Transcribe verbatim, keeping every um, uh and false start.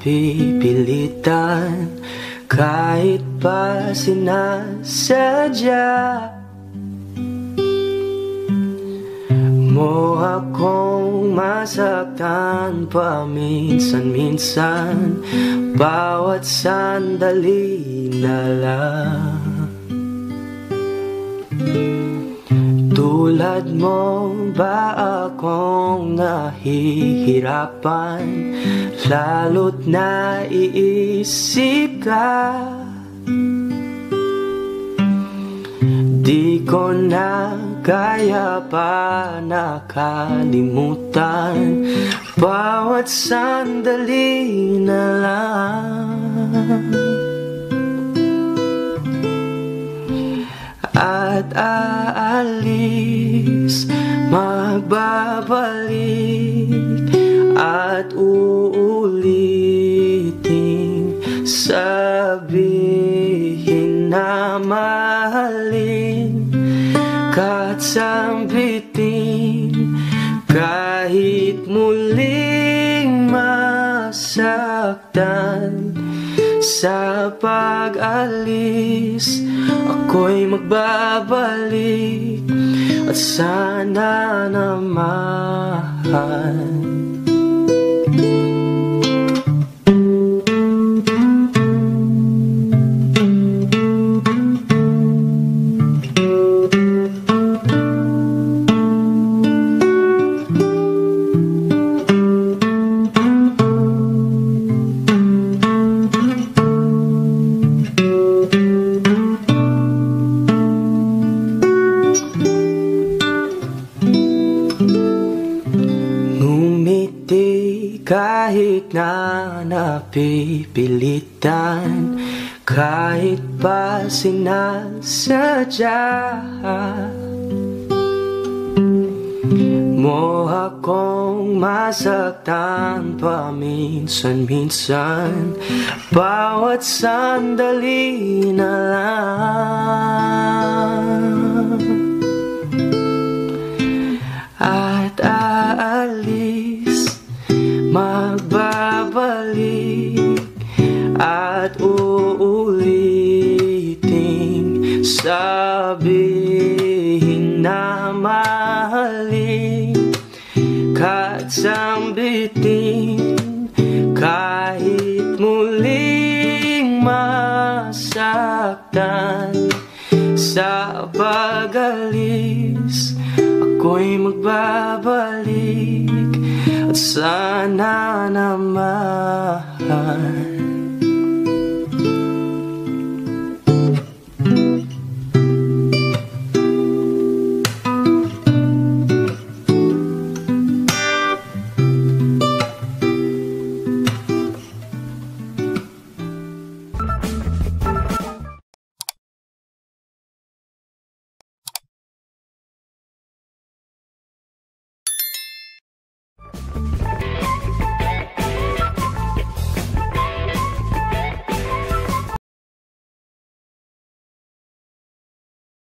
napipilitan, kahit pa sinasadya mo akong masaktan paminsan-minsan, bawat sandali na lang. Tulad mo ba akong nahihirapan, lalo't naiisip ka? Di ko na kaya pa nakalimutan, bawat sandali na lang. At aalis, magbabalik, at uulitin, sabihin na mahalin ka't sambitin, kahit muling masaktan. Sa pag-alis, ako'y magbabalik, at sana naman kahit na napipilitan, kahit pa sinasadya mo akong masaktan paminsan-minsan, bawat sandali na lang. At aalis, magbabalik, at uulitin, sabihin na mahalin ka't sambitin, kahit muling masaktan. Sa pag-alis, ako'y magbabalik, at sana naman